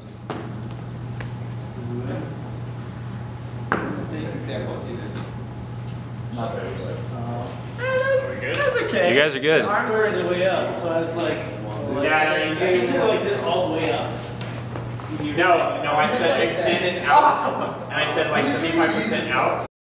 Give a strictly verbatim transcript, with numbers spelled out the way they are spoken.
You can see how close you did. Not very close. Uh, That was okay. You guys are good. the arms were the way up, so I was like, like Yeah, no, you you need to go like this all the way up. No, no, I said extended out, and I said like seventy-five percent out.